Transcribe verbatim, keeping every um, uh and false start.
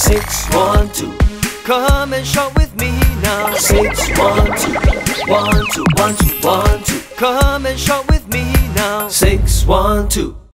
Six, one, two. Come and shop with me now. Six, one, two. One, two, one, two, one, two. Come and shop with me now. Six, one, two.